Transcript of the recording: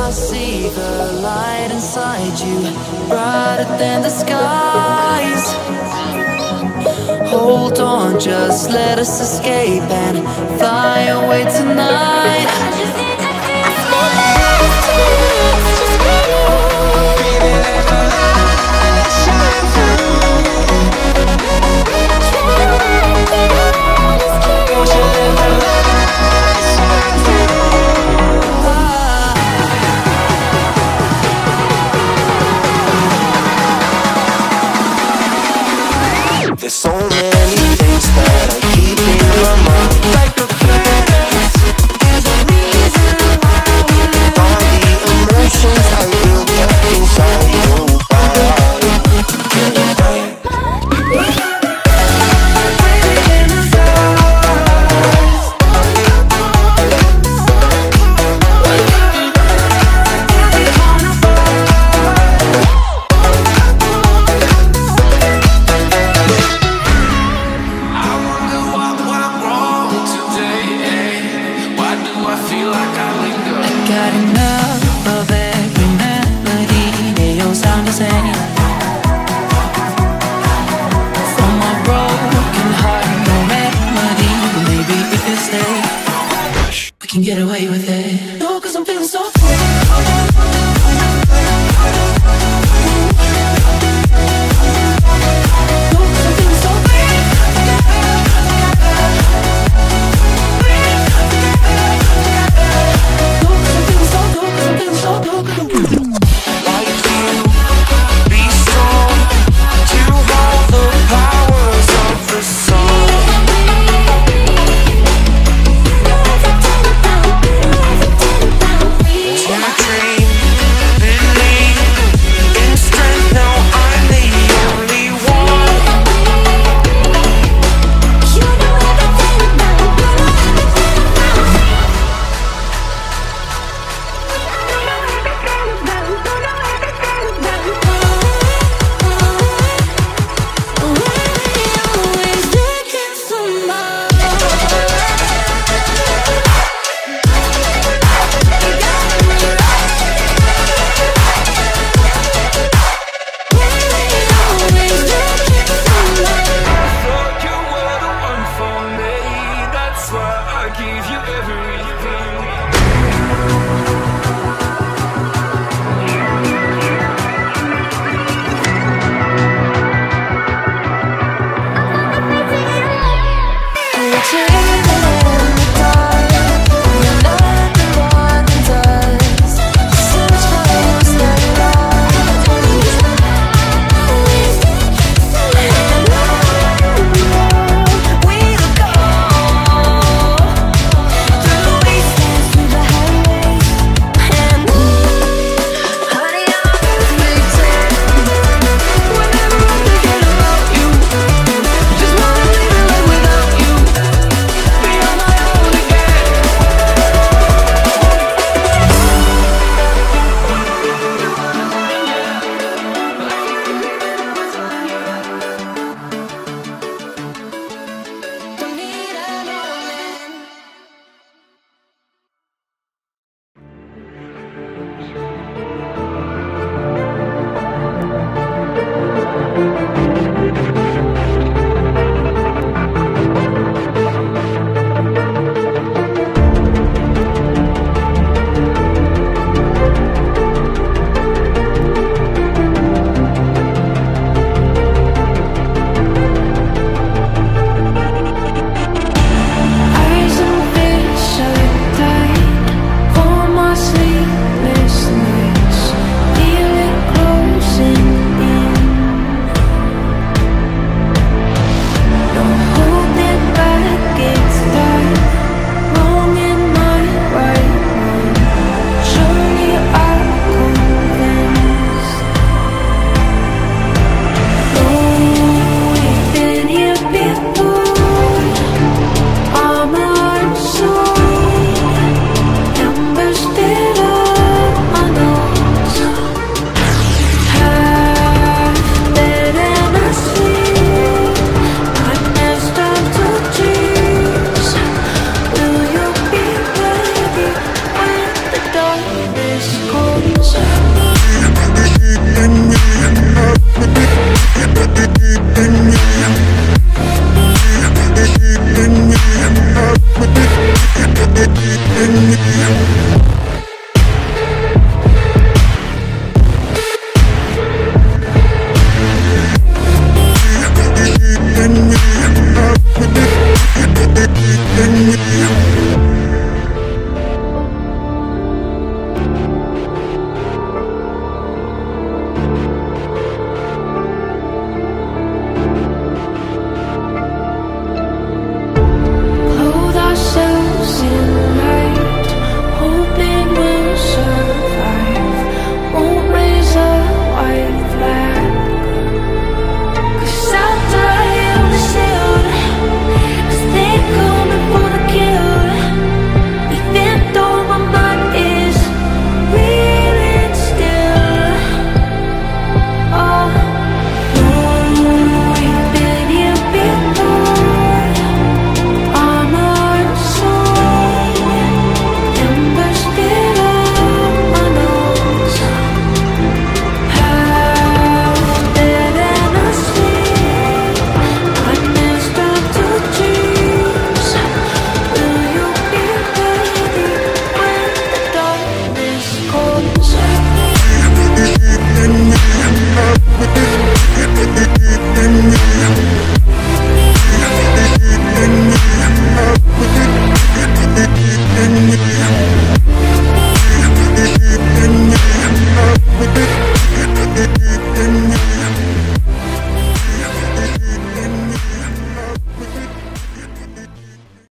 I see the light inside you, brighter than the skies. Hold on, just let us escape and fly away tonight. I just need to there's so many things that I keep in my mind, like a past. There's a reason why all the emotions I built up inside your body. got enough of every melody. They all sound the same. From my broken heart, no remedy. Maybe if you stay, we can get away with it.